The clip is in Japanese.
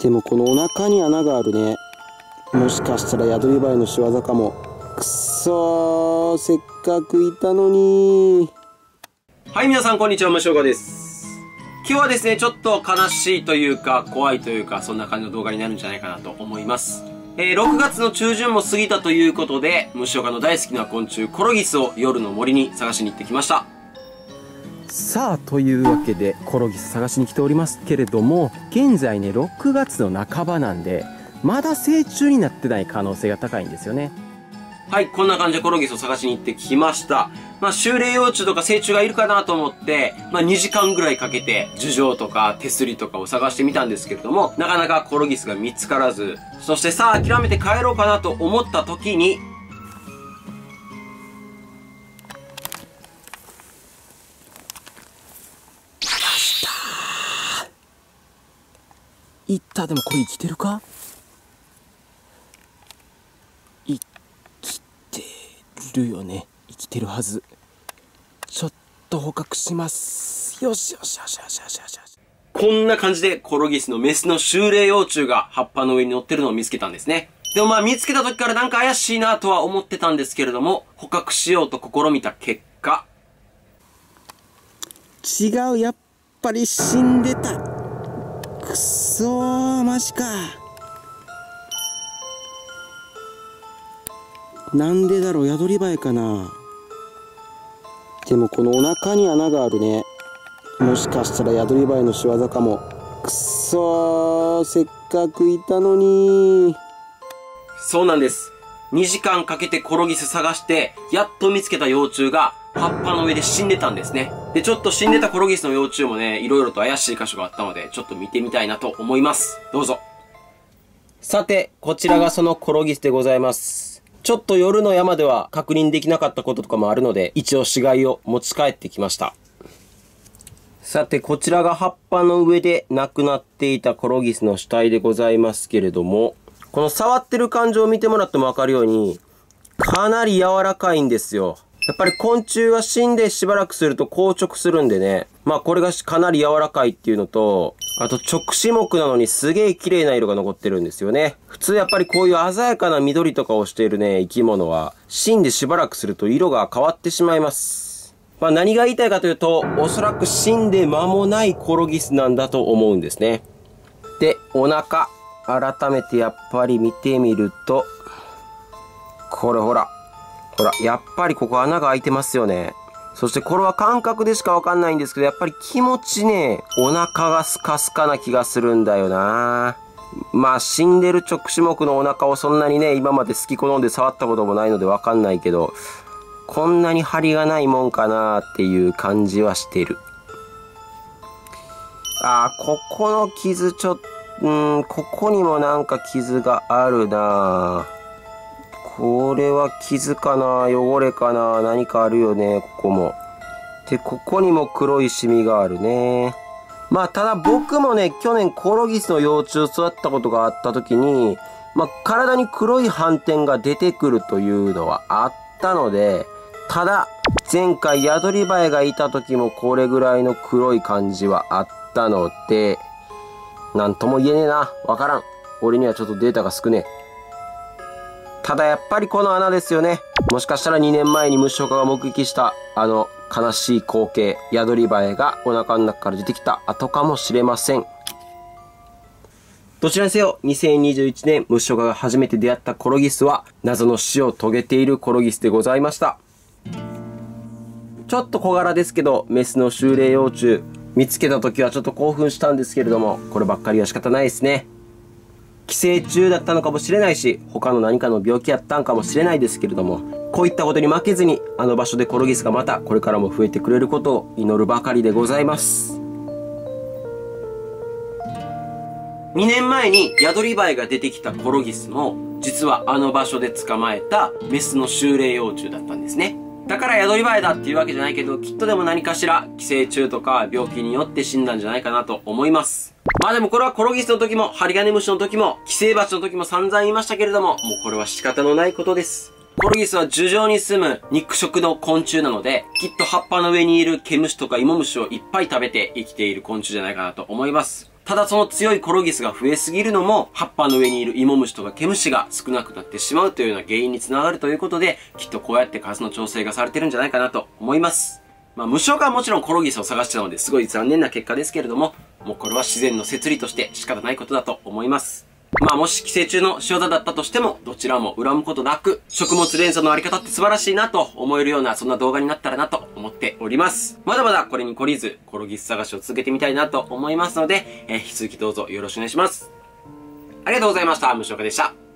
でもこのお腹に穴があるね。もしかしたら宿りバエの仕業かも。くっそー、せっかくいたのに。 はい、皆さんこんにちは、むしおかです。今日はですね、ちょっと悲しいというか、怖いというか、そんな感じの動画になるんじゃないかなと思います。6月の中旬も過ぎたということで、むしおかの大好きな昆虫、コロギスを夜の森に探しに行ってきました。 さあ、というわけで、コロギス探しに来ておりますけれども、現在ね、6月の半ばなんで、まだ成虫になってない可能性が高いんですよね。 はい、こんな感じでコロギスを探しに行ってきました。秋齢幼虫とか成虫がいるかなと思って、2時間ぐらいかけて、樹状とか手すりとかを探してみたんですけれども、なかなかコロギスが見つからず、そしてさあ諦めて帰ろうかなと思った時に、 いった。でもこれ生きてるか？生きてるよね。生きてるはず。ちょっと捕獲します。よしよしよしよしよしよしよし。 こんな感じでコロギスのメスの秋齢幼虫が葉っぱの上に乗ってるのを見つけたんですね。でも見つけた時からなんか怪しいなとは思ってたんですけれども、捕獲しようと試みた結果。 違う、やっぱり死んでた。くっそー、マジか。なんでだろう、宿りバエかな。でもこのお腹に穴があるね。もしかしたら宿りバエの仕業かも。くっそー、せっかくいたのに。 そうなんです。2時間かけてコロギス探して、やっと見つけた幼虫が葉っぱの上で死んでたんですね。で、ちょっと死んでたコロギスの幼虫もね、いろいろと怪しい箇所があったので、ちょっと見てみたいなと思います。どうぞ。さて、こちらがそのコロギスでございます。ちょっと夜の山では確認できなかったこととかもあるので、一応死骸を持ち帰ってきました。さて、こちらが葉っぱの上で亡くなっていたコロギスの死体でございますけれども、この触ってる感じを見てもらってもわかるように、かなり柔らかいんですよ。やっぱり昆虫は死んでしばらくすると硬直するんでね。これがかなり柔らかいっていうのと、あと直視目なのにすげえ綺麗な色が残ってるんですよね。普通やっぱりこういう鮮やかな緑とかをしているね、生き物は、死んでしばらくすると色が変わってしまいます。何が言いたいかというと、おそらく死んで間もないコロギスなんだと思うんですね。で、お腹。改めてやっぱり見てみると、これほら、やっぱりここ穴が開いてますよね。そしてこれは感覚でしかわかんないんですけど、やっぱり気持ちね、お腹がスカスカな気がするんだよな。死んでる直視目のお腹をそんなにね、今まで好き好んで触ったこともないのでわかんないけど、こんなに張りがないもんかなっていう感じはしてる。ここの傷ちょっと、ここにもなんか傷があるな。これは傷かな、汚れかな、何かあるよね、ここも。で、ここにも黒いシミがあるね。ただ僕もね、去年コロギスの幼虫を育ったことがあった時に、体に黒い斑点が出てくるというのはあったので、ただ、前回宿りバエがいた時もこれぐらいの黒い感じはあったので、なんとも言えねえな。わからん。俺にはちょっとデータが少ねえ。ただやっぱりこの穴ですよね。もしかしたら2年前に虫岡が目撃した悲しい光景、宿りバエがお腹の中から出てきた跡かもしれません。どちらにせよ、2021年虫岡が初めて出会ったコロギスは謎の死を遂げているコロギスでございました。ちょっと小柄ですけど、メスの秋齢幼虫。見つけた時はちょっと興奮したんですけれども、こればっかりは仕方ないですね。寄生虫だったのかもしれないし、他の何かの病気やったんかもしれないですけれども、こういったことに負けずに、あの場所でコロギスがまたこれからも増えてくれることを祈るばかりでございます。2年前に宿りバエが出てきたコロギスも、実はあの場所で捕まえたメスの秋齢幼虫だったんですね。だから宿りバエだっていうわけじゃないけど、きっとでも何かしら寄生虫とか病気によって死んだんじゃないかなと思います。でもこれはコロギスの時も、ハリガネムシの時も、寄生バチの時も散々言いましたけれども、もうこれは仕方のないことです。コロギスは樹上に住む肉食の昆虫なので、きっと葉っぱの上にいる毛虫とか芋虫をいっぱい食べて生きている昆虫じゃないかなと思います。 ただその強いコロギスが増えすぎるのも、葉っぱの上にいるイモムシとか毛虫が少なくなってしまうというような原因につながるということで、きっとこうやって数の調整がされてるんじゃないかなと思います。まあ、無償化はもちろんコロギスを探してたので、すごい残念な結果ですけれども、もうこれは自然の摂理として仕方ないことだと思います。まあもし寄生虫の塩田だったとしても、どちらも恨むことなく、食物連鎖のあり方って素晴らしいなと思えるような、そんな動画になったらなと思っております。まだまだこれに懲りず、コロギス探しを続けてみたいなと思いますので、引き続きどうぞよろしくお願いします。ありがとうございました。無償化でした。